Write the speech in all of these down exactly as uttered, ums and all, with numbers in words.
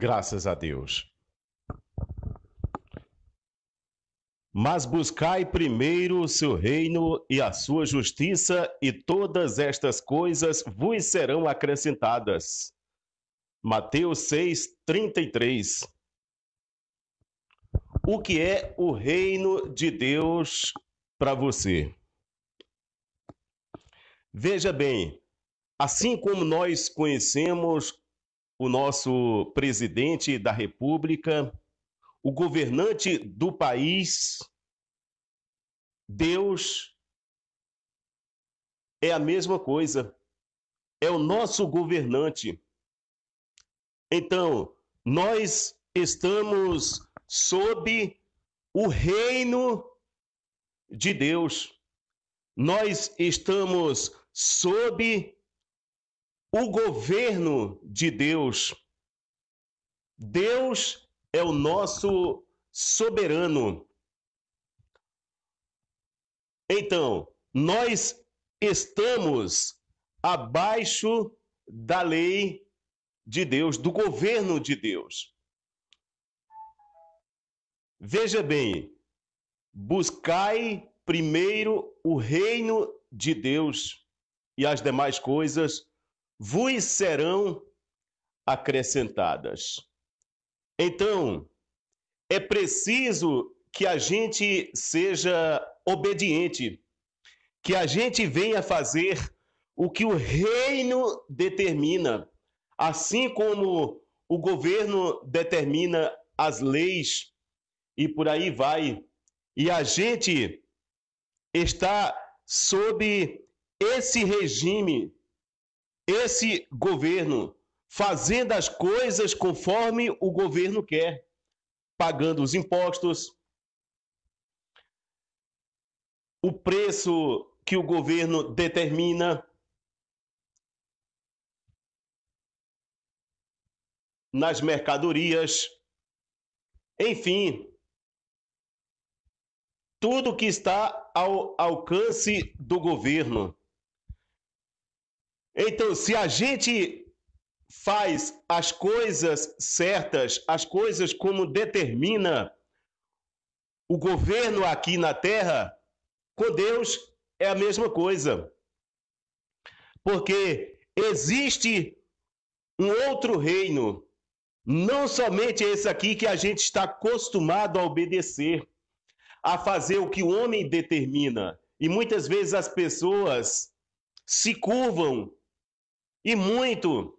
Graças a Deus. Mas buscai primeiro o seu reino e a sua justiça, e todas estas coisas vos serão acrescentadas. Mateus seis, trinta e três. O que é o reino de Deus para você? Veja bem, assim como nós conhecemos o nosso presidente da República, o governante do país, Deus é a mesma coisa, é o nosso governante. Então, nós estamos sob o reino de Deus, nós estamos sob o governo de Deus. Deus é o nosso soberano. Então, nós estamos abaixo da lei de Deus, do governo de Deus. Veja bem, buscai primeiro o reino de Deus e as demais coisas vos serão acrescentadas. Então, é preciso que a gente seja obediente, que a gente venha fazer o que o reino determina, assim como o governo determina as leis e por aí vai. E a gente está sob esse regime, esse governo, fazendo as coisas conforme o governo quer, pagando os impostos, o preço que o governo determina, nas mercadorias, enfim, tudo que está ao alcance do governo. Então, se a gente faz as coisas certas, as coisas como determina o governo aqui na terra, com Deus é a mesma coisa. Porque existe um outro reino, não somente esse aqui que a gente está acostumado a obedecer, a fazer o que o homem determina. E muitas vezes as pessoas se curvam e muito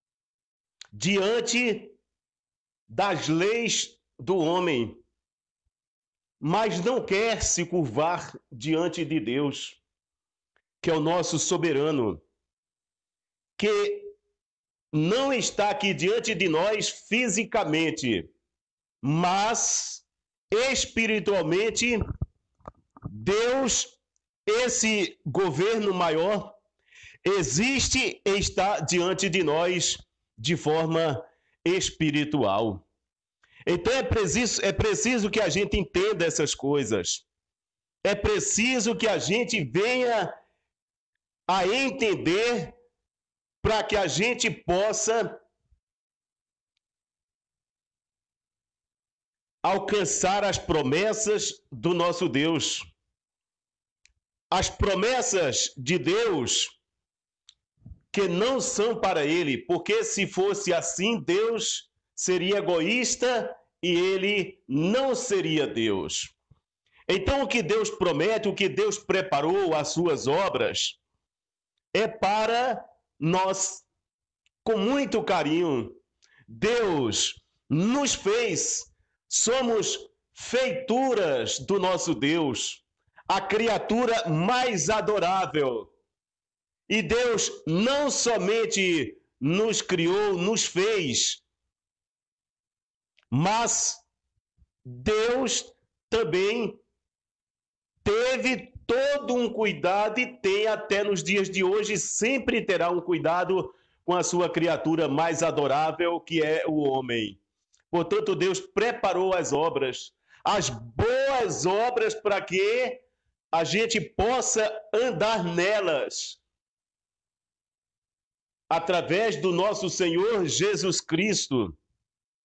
diante das leis do homem, mas não quer se curvar diante de Deus, que é o nosso soberano, que não está aqui diante de nós fisicamente, mas espiritualmente. Deus, esse governo maior, existe e está diante de nós de forma espiritual. Então é preciso, é preciso que a gente entenda essas coisas. É preciso que a gente venha a entender para que a gente possa alcançar as promessas do nosso Deus. As promessas de Deus que não são para ele, porque se fosse assim, Deus seria egoísta e ele não seria Deus. Então, o que Deus promete, o que Deus preparou, as suas obras, é para nós, com muito carinho. Deus nos fez, somos feituras do nosso Deus, a criatura mais adorável. E Deus não somente nos criou, nos fez, mas Deus também teve todo um cuidado e tem até nos dias de hoje, sempre terá um cuidado com a sua criatura mais adorável, que é o homem. Portanto, Deus preparou as obras, as boas obras, para que a gente possa andar nelas, através do nosso Senhor Jesus Cristo.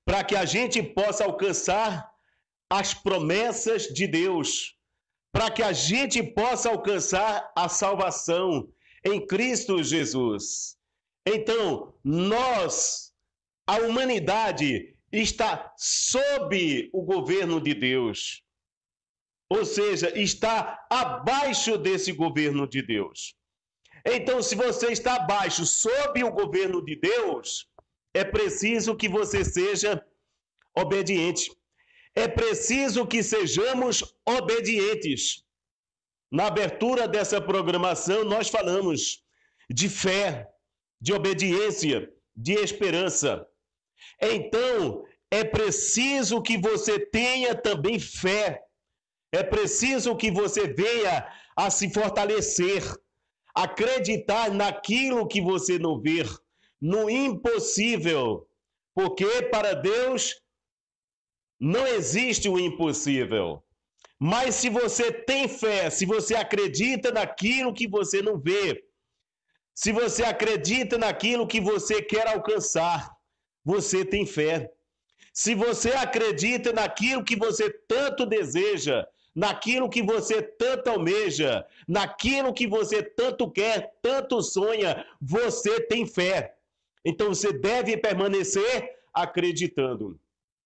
para que a gente possa alcançar as promessas de Deus, para que a gente possa alcançar a salvação em Cristo Jesus. Então, nós, a humanidade, está sob o governo de Deus. Ou seja, está abaixo desse governo de Deus. Então, se você está abaixo, sob o governo de Deus, é preciso que você seja obediente. É preciso que sejamos obedientes. Na abertura dessa programação, nós falamos de fé, de obediência, de esperança. Então, é preciso que você tenha também fé. É preciso que você venha a se fortalecer, acreditar naquilo que você não vê, no impossível, porque para Deus não existe o impossível. Mas se você tem fé, se você acredita naquilo que você não vê, se você acredita naquilo que você quer alcançar, você tem fé. Se você acredita naquilo que você tanto deseja, naquilo que você tanto almeja, naquilo que você tanto quer, tanto sonha, você tem fé. Então você deve permanecer acreditando.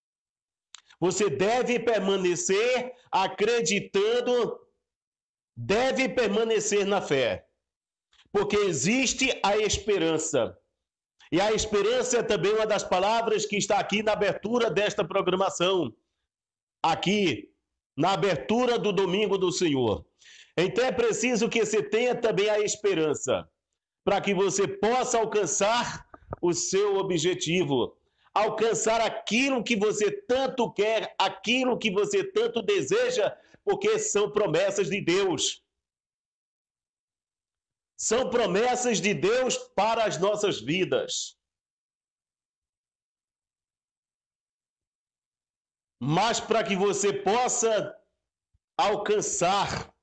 Você deve permanecer acreditando, deve permanecer na fé. Porque existe a esperança. E a esperança é também uma das palavras que está aqui na abertura desta programação. Aqui, na abertura do Domingo do Senhor. Então é preciso que você tenha também a esperança, para que você possa alcançar o seu objetivo, alcançar aquilo que você tanto quer, aquilo que você tanto deseja, porque são promessas de Deus. São promessas de Deus para as nossas vidas. Mas para que você possa alcançar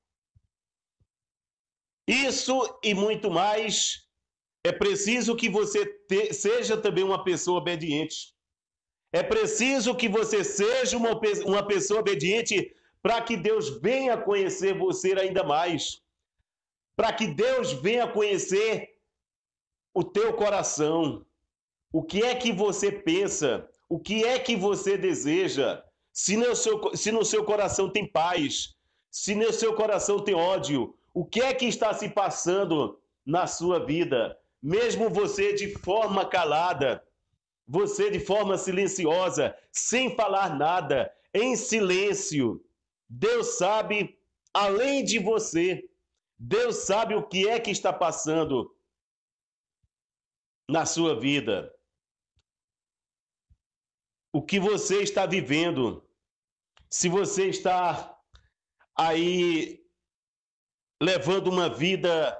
isso e muito mais, é preciso que você te, seja também uma pessoa obediente. É preciso que você seja uma, uma pessoa obediente para que Deus venha conhecer você ainda mais. Para que Deus venha conhecer o teu coração. O que é que você pensa? O que é que você deseja? Se no seu, se no seu coração tem paz, se no seu coração tem ódio, o que é que está se passando na sua vida? Mesmo você de forma calada, você de forma silenciosa, sem falar nada, em silêncio, Deus sabe, além de você, Deus sabe o que é que está passando na sua vida. O que você está vivendo. Se você está aí levando uma vida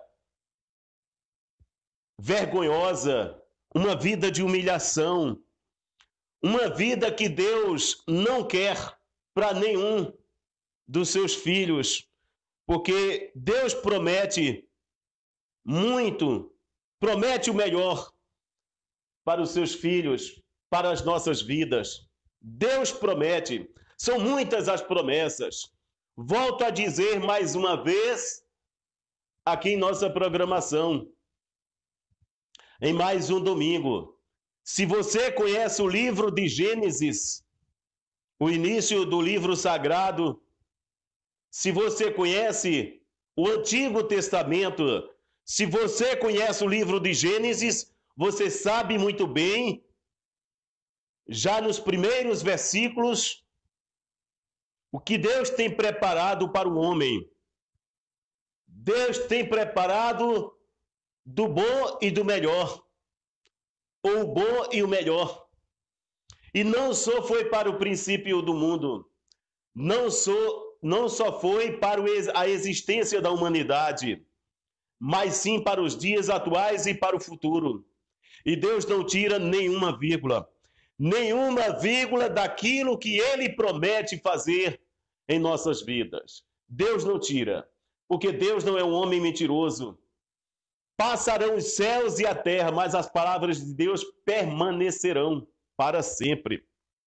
vergonhosa, uma vida de humilhação, uma vida que Deus não quer para nenhum dos seus filhos. Porque Deus promete muito, promete o melhor para os seus filhos, para as nossas vidas. Deus promete, são muitas as promessas. Volto a dizer mais uma vez, aqui em nossa programação, em mais um domingo. Se você conhece o livro de Gênesis, o início do livro sagrado, se você conhece o Antigo Testamento, se você conhece o livro de Gênesis, você sabe muito bem, já nos primeiros versículos, o que Deus tem preparado para o homem. Deus tem preparado do bom e do melhor, ou o bom e o melhor. E não só foi para o princípio do mundo, não só não só foi para a existência da humanidade, mas sim para os dias atuais e para o futuro. E Deus não tira nenhuma vírgula, nenhuma vírgula daquilo que Ele promete fazer em nossas vidas. Deus não tira, porque Deus não é um homem mentiroso. Passarão os céus e a terra, mas as palavras de Deus permanecerão para sempre.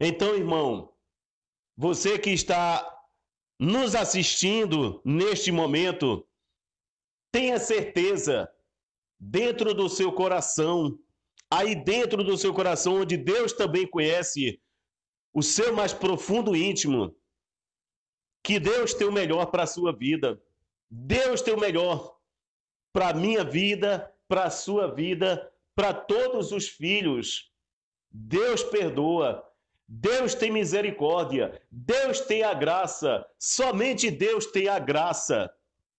Então, irmão, você que está nos assistindo neste momento, tenha certeza, dentro do seu coração, aí dentro do seu coração, onde Deus também conhece o seu mais profundo íntimo, que Deus tem o melhor para a sua vida. Deus tem o melhor para a minha vida, para a sua vida, para todos os filhos. Deus perdoa. Deus tem misericórdia. Deus tem a graça. Somente Deus tem a graça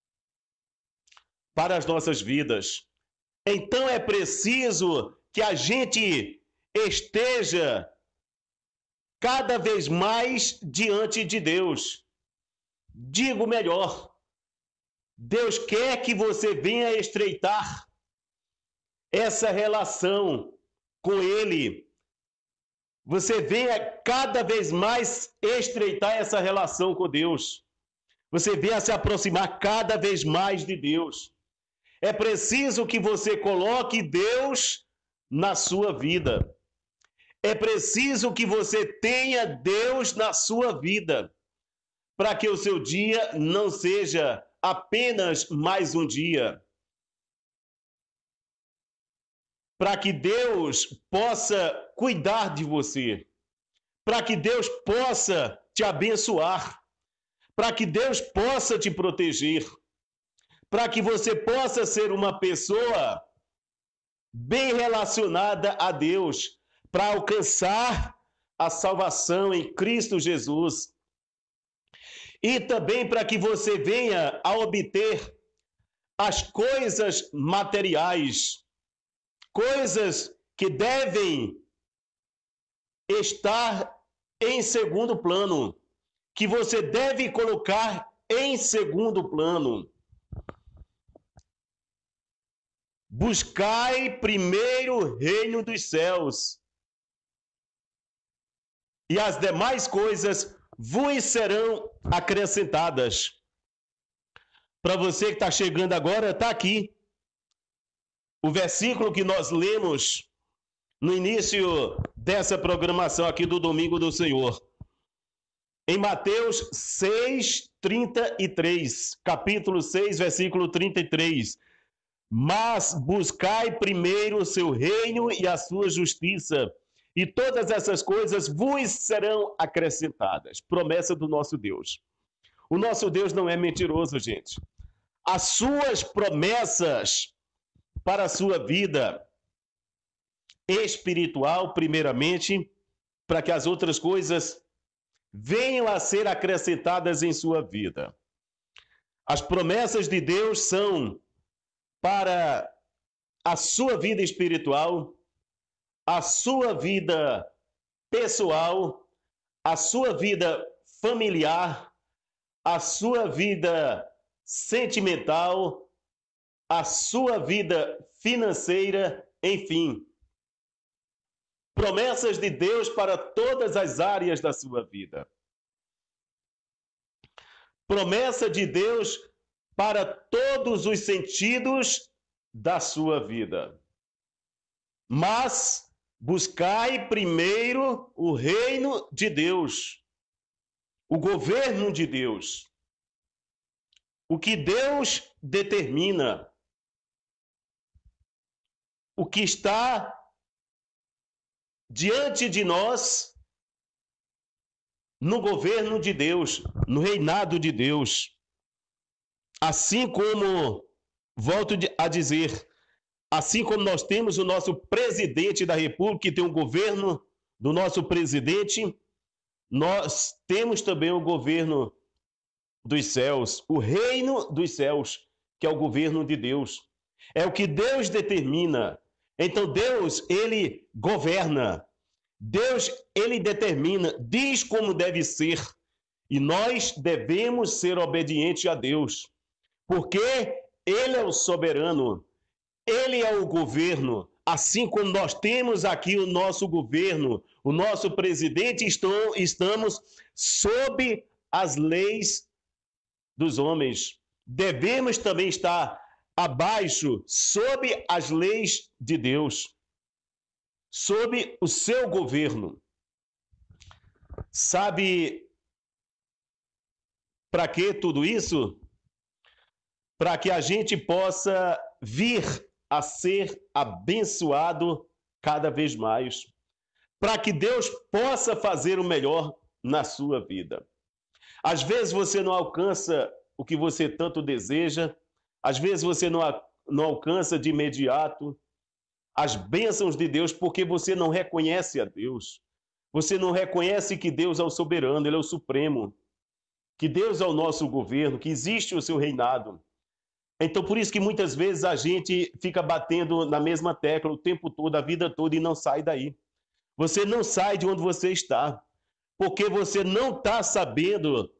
para as nossas vidas. Então é preciso que a gente esteja cada vez mais diante de Deus. Digo melhor, Deus quer que você venha estreitar essa relação com Ele. Você venha cada vez mais estreitar essa relação com Deus. Você venha se aproximar cada vez mais de Deus. É preciso que você coloque Deus na sua vida. É preciso que você tenha Deus na sua vida, para que o seu dia não seja apenas mais um dia. Para que Deus possa cuidar de você. Para que Deus possa te abençoar. Para que Deus possa te proteger. Para que você possa ser uma pessoa bem relacionada a Deus, para alcançar a salvação em Cristo Jesus. E também para que você venha a obter as coisas materiais, coisas que devem estar em segundo plano, que você deve colocar em segundo plano. Buscai primeiro o reino dos céus, e as demais coisas vos serão acrescentadas. Para você que está chegando agora, está aqui o versículo que nós lemos no início dessa programação aqui do Domingo do Senhor. Em Mateus seis, trinta e três, capítulo seis, versículo trinta e três. Mas buscai primeiro o seu reino e a sua justiça, e todas essas coisas vos serão acrescentadas. Promessa do nosso Deus. O nosso Deus não é mentiroso, gente. As suas promessas para a sua vida espiritual, primeiramente, para que as outras coisas venham a ser acrescentadas em sua vida. As promessas de Deus são para a sua vida espiritual, a sua vida pessoal, a sua vida familiar, a sua vida sentimental, a sua vida financeira, enfim. Promessas de Deus para todas as áreas da sua vida. Promessa de Deus para todos os sentidos da sua vida. Mas buscai primeiro o reino de Deus, o governo de Deus. O que Deus determina, o que está diante de nós no governo de Deus, no reinado de Deus. Assim como, volto a dizer, assim como nós temos o nosso presidente da República, que tem o governo do nosso presidente, nós temos também o governo dos céus, o reino dos céus, que é o governo de Deus. É o que Deus determina. Então Deus, ele governa. Deus, ele determina, diz como deve ser. E nós devemos ser obedientes a Deus. Porque ele é o soberano, ele é o governo, assim como nós temos aqui o nosso governo, o nosso presidente, estão, estamos sob as leis dos homens. Devemos também estar abaixo, sob as leis de Deus, sob o seu governo. Sabe para que tudo isso? Para que a gente possa vir a ser abençoado cada vez mais. Para que Deus possa fazer o melhor na sua vida. Às vezes você não alcança o que você tanto deseja, às vezes você não, não alcança de imediato as bênçãos de Deus porque você não reconhece a Deus. Você não reconhece que Deus é o soberano, Ele é o supremo, que Deus é o nosso governo, que existe o seu reinado. Então, por isso que muitas vezes a gente fica batendo na mesma tecla o tempo todo, a vida toda, e não sai daí. Você não sai de onde você está, porque você não está sabendo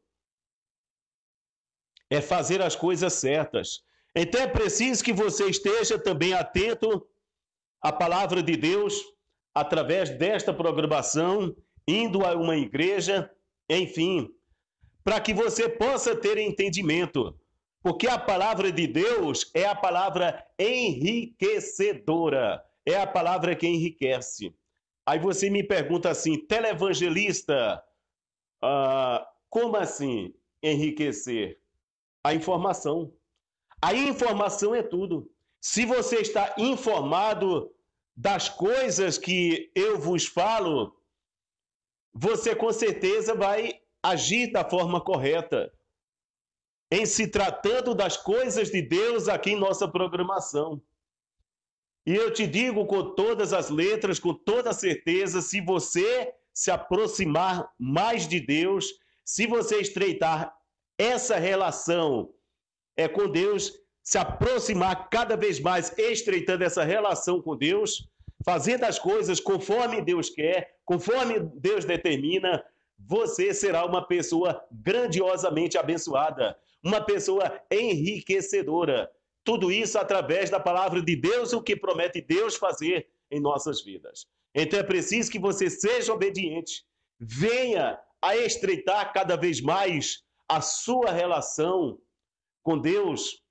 é fazer as coisas certas. Então é preciso que você esteja também atento à palavra de Deus, através desta programação, indo a uma igreja, enfim, para que você possa ter entendimento. Porque a palavra de Deus é a palavra enriquecedora, é a palavra que enriquece. Aí você me pergunta assim, televangelista, ah, como assim enriquecer? A informação. A informação é tudo. Se você está informado das coisas que eu vos falo, você com certeza vai agir da forma correta. Em se tratando das coisas de Deus aqui em nossa programação. E eu te digo com todas as letras, com toda certeza, se você se aproximar mais de Deus, se você estreitar essa relação é, com Deus, se aproximar cada vez mais, estreitando essa relação com Deus, fazendo as coisas conforme Deus quer, conforme Deus determina, você será uma pessoa grandiosamente abençoada, uma pessoa enriquecedora. Tudo isso através da palavra de Deus, o que promete Deus fazer em nossas vidas. Então é preciso que você seja obediente, venha a estreitar cada vez mais a sua relação com Deus,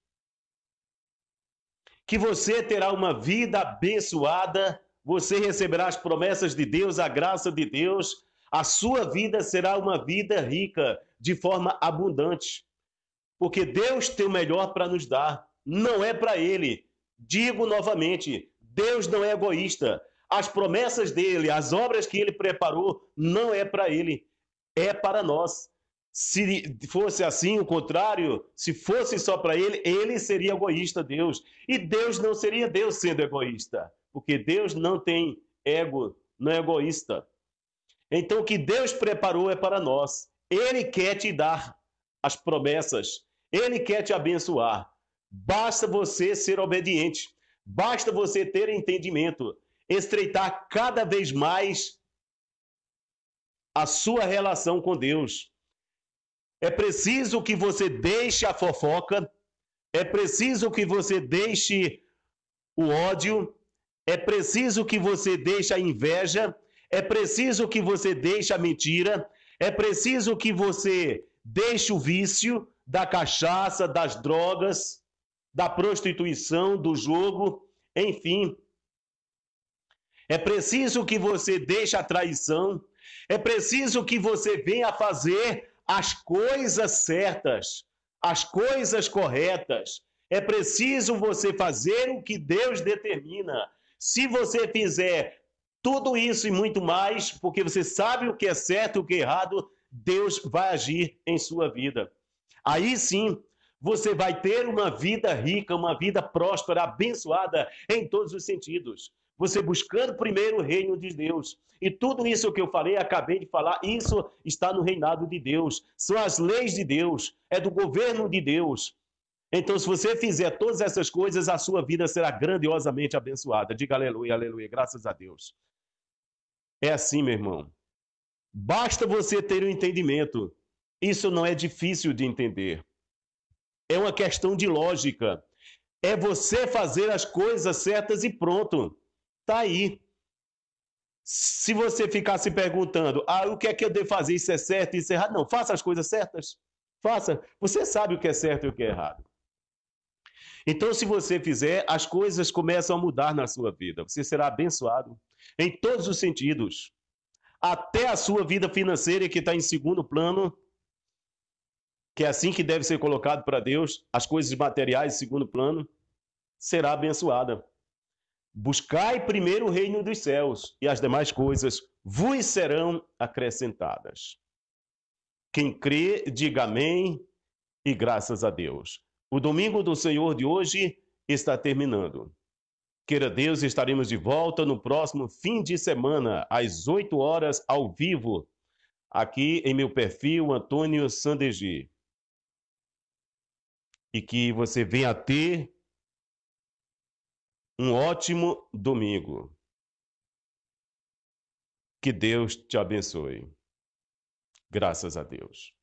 que você terá uma vida abençoada, você receberá as promessas de Deus, a graça de Deus, a sua vida será uma vida rica, de forma abundante. Porque Deus tem o melhor para nos dar, não é para Ele. Digo novamente, Deus não é egoísta. As promessas dEle, as obras que Ele preparou, não é para Ele, é para nós. Se fosse assim, o contrário, se fosse só para Ele, Ele seria egoísta, Deus. E Deus não seria Deus sendo egoísta, porque Deus não tem ego, não é egoísta. Então o que Deus preparou é para nós. Ele quer te dar as promessas. Ele quer te abençoar. Basta você ser obediente. Basta você ter entendimento. Estreitar cada vez mais a sua relação com Deus. É preciso que você deixe a fofoca. É preciso que você deixe o ódio. É preciso que você deixe a inveja. É preciso que você deixe a mentira. É preciso que você deixe o vício da cachaça, das drogas, da prostituição, do jogo, enfim. É preciso que você deixe a traição. É preciso que você venha fazer as coisas certas, as coisas corretas. É preciso você fazer o que Deus determina. Se você fizer tudo isso e muito mais, porque você sabe o que é certo e o que é errado, Deus vai agir em sua vida. Aí sim, você vai ter uma vida rica, uma vida próspera, abençoada em todos os sentidos. Você buscando primeiro o reino de Deus. E tudo isso que eu falei, acabei de falar, isso está no reinado de Deus. São as leis de Deus, é do governo de Deus. Então, se você fizer todas essas coisas, a sua vida será grandiosamente abençoada. Diga aleluia, aleluia, graças a Deus. É assim, meu irmão. Basta você ter o entendimento. Isso não é difícil de entender. É uma questão de lógica. É você fazer as coisas certas e pronto. Está aí. Se você ficar se perguntando, ah, o que é que eu devo fazer? Isso é certo, isso é errado. Não, faça as coisas certas. Faça. Você sabe o que é certo e o que é errado. Então, se você fizer, as coisas começam a mudar na sua vida. Você será abençoado em todos os sentidos. até a sua vida financeira, que está em segundo plano, que é assim que deve ser colocado para Deus, as coisas materiais em segundo plano, será abençoada. Buscai primeiro o reino dos céus, e as demais coisas vos serão acrescentadas. Quem crê, diga amém e graças a Deus. O domingo do Senhor de hoje está terminando. Queira Deus, estaremos de volta no próximo fim de semana, às oito horas, ao vivo, aqui em meu perfil, Antônio Sandegi. E que você venha ter um ótimo domingo. Que Deus te abençoe. Graças a Deus.